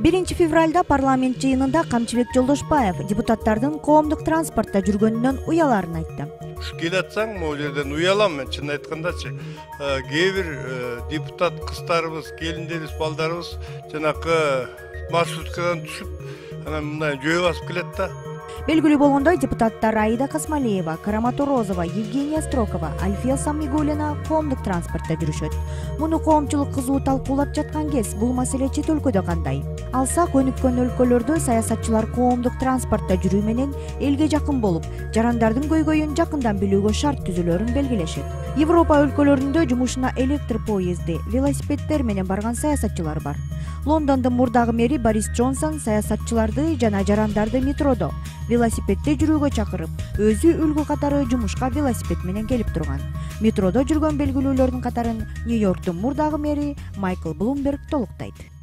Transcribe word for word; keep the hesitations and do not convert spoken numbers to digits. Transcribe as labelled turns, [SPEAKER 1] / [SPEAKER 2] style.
[SPEAKER 1] биринчи февралда парламент жыйынында Камчыбек Жолдошбаев депутаттардын коомдук транспортто жүргөнүнөн уяларын айтты.
[SPEAKER 2] Ушу келатсаң, могу жерден уялам мен, чын айткандачы. Кээ бир депутат кыздарыбыз, келиндерибиз, балдарыбыз жанакы маршруткадан түшүп, анан мындай жөө басып келет да.
[SPEAKER 1] Белгилүү болгондой, депутаттар Аида Касмалиева, Карамату Розова, Евгения Строкова, Альфия Самигулина коомдук транспортто жүрүшөт. Муну коомчулук кызуу талкуулап жаткан кез, бул маселе чет өлкөдө кандай? Алсак, өнүккөн өлкөлөрдө саясатчылар коомдук транспортто жүрүү менен элге жакын болуп, жарандардын көйгөйүн жакындан билүүгө шарт түзүлөрүн белгилешет. Европа өлкөлөрүндө жумушуна электр поезди, велосипеддер менен барган саясатчылар бар. Лондондун мурдагы мэри Борис Джонсон саясатчыларды жана жарандарды метродо, велосипедде жүрүүгө чакырып, өзү үлгү катары жумушка велосипед менен келип турган. Метродо жүргөн белгилүүлөрдүн катарын Нью-Йорктун мурдагы мэри Майкл Блумберг толуктайт.